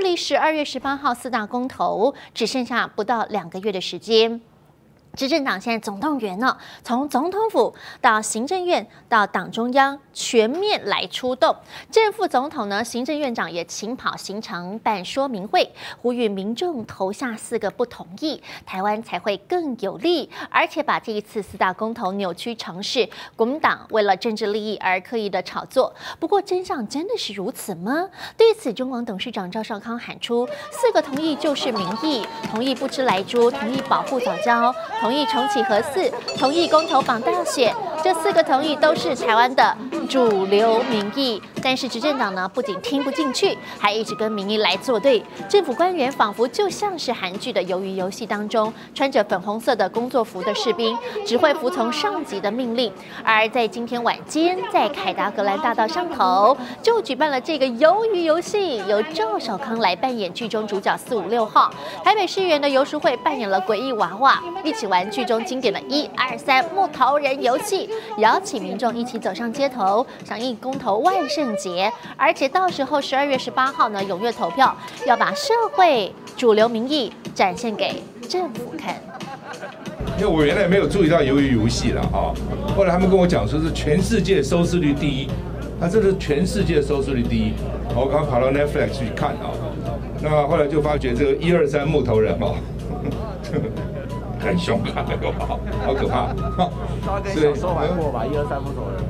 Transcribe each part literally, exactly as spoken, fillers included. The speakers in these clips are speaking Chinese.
离十二月十八号四大公投只剩下不到两个月的时间。 执政党现在总动员呢，从总统府到行政院到党中央全面来出动。正副总统呢，行政院长也勤跑行程办说明会，呼吁民众投下四个不同意，台湾才会更有利。而且把这一次四大公投扭曲成是国民党为了政治利益而刻意的炒作。不过真相真的是如此吗？对此，中广董事长赵少康喊出：四个同意就是民意，同意不吃莱猪，同意保护早教。 同意重启核四，同意公投绑大选，这四个同意都是台湾的主流民意。但是执政党呢，不仅听不进去，还一直跟民意来作对。政府官员仿佛就像是韩剧的鱿鱼游戏当中，穿着粉红色的工作服的士兵，只会服从上级的命令。而在今天晚间，在凯达格兰大道上头，就举办了这个鱿鱼游戏，由赵少康来扮演剧中主角四五六号。台北市议员的游淑慧扮演了诡异娃娃，一起玩剧中经典的一二三木头人游戏，邀请民众一起走上街头，响应公投万圣节。而且到时候十二月十八号呢，踊跃投票，要把社会主流民意展现给政府看。 因为我原来没有注意到鱿鱼游戏了啊，后来他们跟我讲说是全世界收视率第一，它这是全世界收视率第一。我刚跑到 Netflix 去看啊，那后来就发觉这个一二三木头人哦。很凶悍的，好，好可怕。 他跟小说玩过吧？一二三木头人。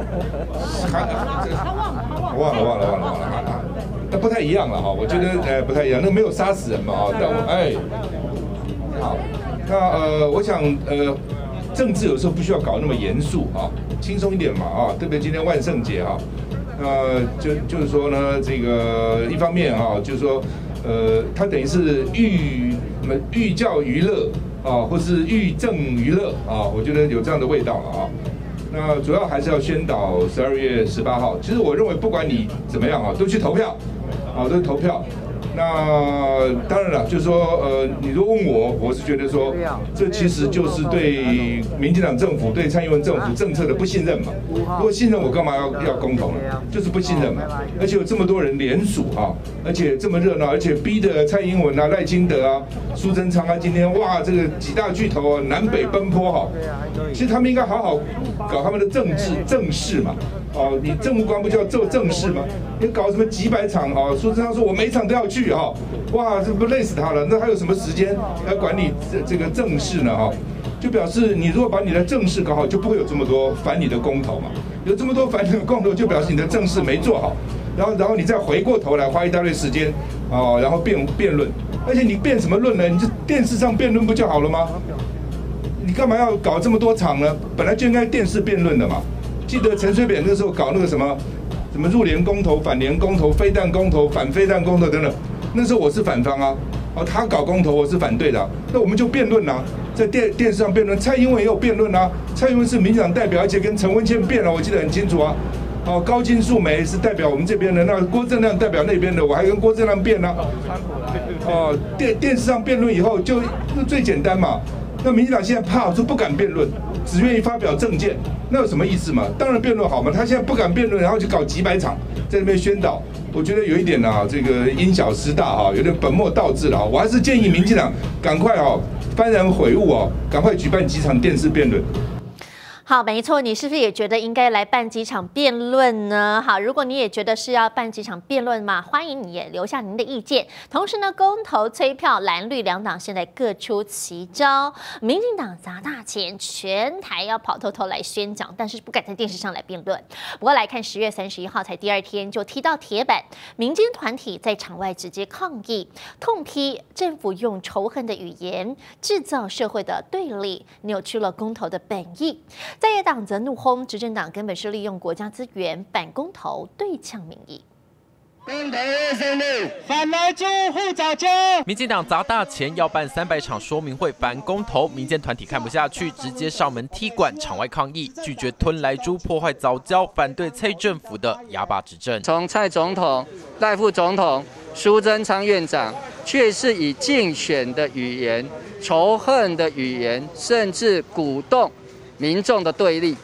他忘了，他忘了，忘了，忘了，忘了。那不太一样了哈，我觉得呃不太一样，那没有杀死人嘛啊，但我哎，好，那呃，我想呃，政治有时候不需要搞那么严肃啊，轻松一点嘛啊，特别今天万圣节哈，呃，就就是说呢，这个一方面哈，就是说呃，它等于是寓什么寓教于乐。 啊，或是寓政娱乐啊，我觉得有这样的味道了啊。那主要还是要宣导十二月十八号。其实我认为，不管你怎么样啊，都去投票，啊，都去投票。那当然了，就是说，呃，你如果问我，我是觉得说，这其实就是对民进党政府、对蔡英文政府政策的不信任嘛。如果信任，我干嘛要要公投呢？就是不信任嘛。而且有这么多人联署啊，而且这么热闹，而且逼得蔡英文啊、赖清德啊、苏贞昌啊，今天哇，这个几大巨头啊，南北奔波哈。其实他们应该好好搞他们的政治政事嘛。哦，你政务官不就要做正事吗？你搞什么几百场啊？苏贞昌说我每场都要去哈，哇，这不累死他了？那还有什么时间来管理这这个正事呢？哈，就表示你如果把你的正事搞好，就不会有这么多反你的公投嘛。有这么多反你的公投，就表示你的正事没做好。然后，然后你再回过头来花一大堆时间哦，然后辩辩论。而且你辩什么论呢？你这电视上辩论不就好了吗？你干嘛要搞这么多场呢？本来就应该电视辩论的嘛。 记得陈水扁那时候搞那个什么，什么入联公投、反联公投、飞弹公投、反飞弹公投等等，那时候我是反方啊，哦，他搞公投我是反对的、啊，那我们就辩论啊，在电电视上辩论，蔡英文也有辩论啊，蔡英文是民进党代表，而且跟陈文茜辩了，我记得很清楚啊，哦，高金素梅是代表我们这边的，那郭正亮代表那边的，我还跟郭正亮辩呢、啊，哦，电电视上辩论以后就那最简单嘛。 那民进党现在怕，就不敢辩论，只愿意发表政见，那有什么意思嘛？当然辩论好嘛，他现在不敢辩论，然后就搞几百场在那边宣导，我觉得有一点啊，这个因小失大哈，有点本末倒置了哈。我还是建议民进党赶快哦幡然悔悟哦，赶快举办几场电视辩论。 好，没错，你是不是也觉得应该来办几场辩论呢？好，如果你也觉得是要办几场辩论嘛，欢迎你也留下您的意见。同时呢，公投催票，蓝绿两党现在各出奇招，民进党砸大钱，全台要跑透透来宣讲，但是不敢在电视上来辩论。不过来看十月三十一号才第二天就踢到铁板，民间团体在场外直接抗议，痛批政府用仇恨的语言制造社会的对立，扭曲了公投的本意。 在野党则怒轰执政党根本是利用国家资源反公投对呛民意。 公投二三六，反来住护早教。 民进党砸大钱要办三百场说明会反公投，民间团体看不下去，直接上门踢馆，场外抗议，拒绝吞来猪破坏早教，反对蔡政府的哑巴执政。 从蔡总统、赖副总统、苏贞昌院长，却是以竞选的语言、仇恨的语言，甚至鼓动民众的对立，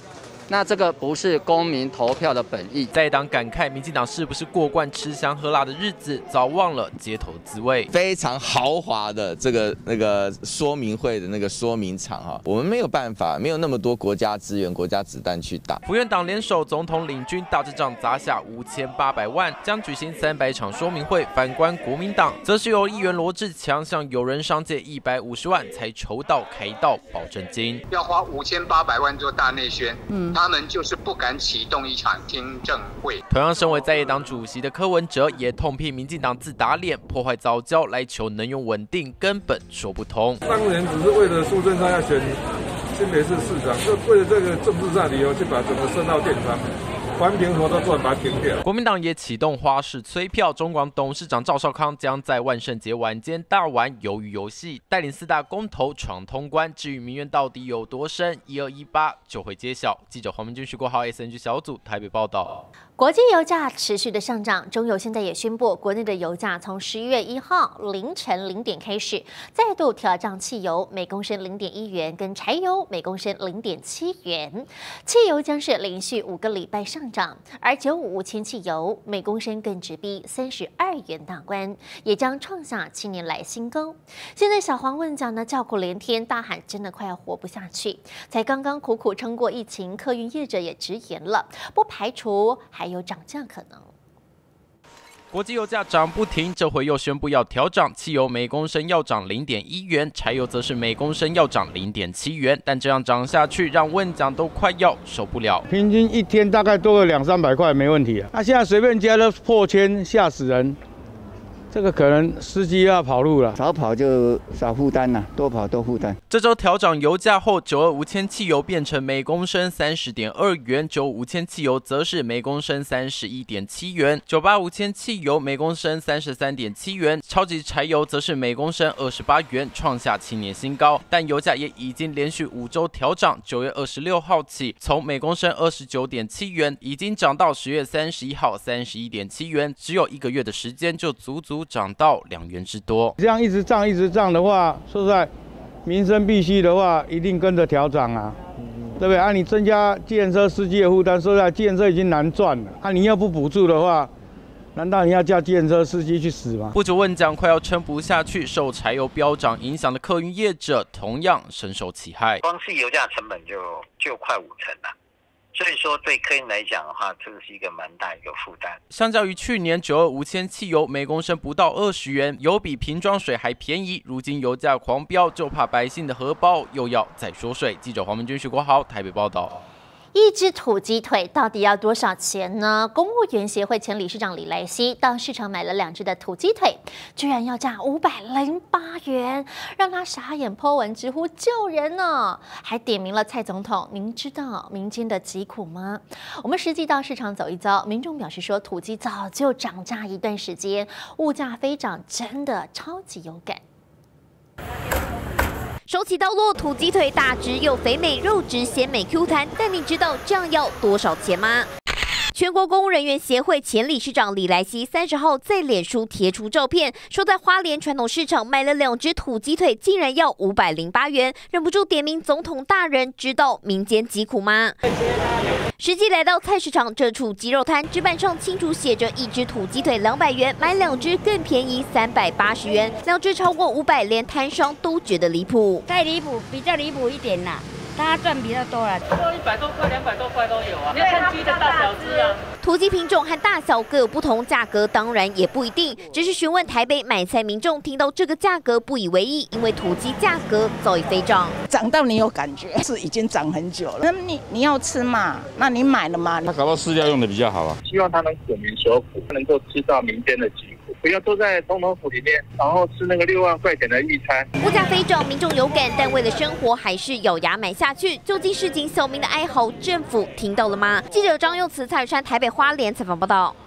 那这个不是公民投票的本意。 在党感慨，民进党是不是过惯吃香喝辣的日子，早忘了街头滋味。 非常豪华的这个那个说明会的那个说明场哈，我们没有办法，没有那么多国家资源、国家子弹去打。 府院党联手总统领军大阵仗砸下五千八百万，将举行三百场说明会。反观国民党，则是由议员罗志强向友人商借一百五十万才筹到开道保证金， 要花五千八百万做大内宣，嗯。他们就是不敢启动一场听证会。 同样，身为在野党主席的柯文哲也痛批民进党自打脸、破坏藻礁来求能源稳定，根本说不通。 当年只是为了苏贞昌要选新北市市长，就为了这个政治上理由，去把整个深澳电厂。环评核都突然把它停掉。 国民党也启动花式催票，中广董事长赵少康将在万圣节晚间大玩鱿鱼游戏，带领四大公投闯通关。至于民怨到底有多深，一二一八就会揭晓。记者黄明君、徐国豪 S N G 小组台北报道。 国际油价持续的上涨，中油现在也宣布，国内的油价从十一月一号凌晨零点开始，再度调涨汽油每公升零点一元，跟柴油每公升零点七元。汽油将是连续五个礼拜上涨，而九五无铅汽油每公升更直逼三十二元大关，也将创下七年来新高。现在小黄问讲呢，叫苦连天，大喊真的快要活不下去。才刚刚苦苦撑过疫情，客运业者也直言了，不排除还有涨价可能。 国际油价涨不停，这回又宣布要调涨，汽油每公升要涨零点一元，柴油则是每公升要涨零点七元。但这样涨下去，让问讲都快要受不了。 平均一天大概多个两三百块没问题啊，那现在随便加都破千，吓死人。这个可能司机要跑路了， 少跑就少负担了，多跑多负担。 这周调涨油价后，九二无铅汽油变成每公升三十点二元，九五无铅汽油则是每公升三十一点七元，九八无铅汽油每公升三十三点七元，超级柴油则是每公升二十八元，创下七年新高。但油价也已经连续五周调涨，九月二十六号起，从每公升二十九点七元，已经涨到十月三十一号三十一点七元，只有一个月的时间就足足涨到两元之多。 这样一直涨一直涨的话，说实在，民生必须的话，一定跟着调涨啊，对不对？啊，你增加计程车司机的负担，说实在，计程车已经难赚了，啊，你要不补助的话，难道你要叫计程车司机去死吗？ 不止问讲快要撑不下去，受柴油飙涨影响的客运业者同样深受其害。 光是油价成本就就快五成了。所以说，对客运来讲的话，这个是一个蛮大一个负担。 相较于去年九二无铅汽油每公升不到二十元，油比瓶装水还便宜。如今油价狂飙，就怕百姓的荷包又要再缩水。记者黄文君、徐国豪台北报道。 一只土鸡腿到底要多少钱呢？公务员协会前理事长李来希到市场买了两只的土鸡腿，居然要价五百零八元，让他傻眼，po文直呼救人呢，还点名了蔡总统。您知道民间的疾苦吗？我们实际到市场走一遭，民众表示说，土鸡早就涨价一段时间，物价飞涨，真的超级有感。 手起刀落，土鸡腿大只又肥美，肉质鲜美 Q 弹。但你知道这样要多少钱吗？全国公务人员协会前理事长李来希三十号在脸书贴出照片，说在花莲传统市场买了两只土鸡腿，竟然要五百零八元，忍不住点名总统大人，知道民间疾苦吗？实际来到菜市场这处鸡肉摊，纸板上清楚写着一只土鸡腿两百元，买两只更便宜三百八十元，两只超过五百，连摊商都觉得离谱。 太离谱，比较离谱一点啦。大家赚比较多了， 一百多块、两百多块都有啊，要看鸡的大小只啊。 土鸡品种和大小各有不同，价格当然也不一定。只是询问台北买菜民众，听到这个价格不以为意，因为土鸡价格早已飞涨， 涨到你有感觉，是已经涨很久了。那你你要吃嘛，那你买了嘛？ 他搞到饲料用的比较好啊。 希望他能苦民所苦，能够知道民间的疾苦，不要都在总统府里面，然后吃那个六万块钱的一餐。 物价飞涨，民众有感，但为了生活，还是咬牙买下去。究竟市井小民的哀嚎，政府听到了吗？记者张佑慈、蔡山台北花莲采访报道。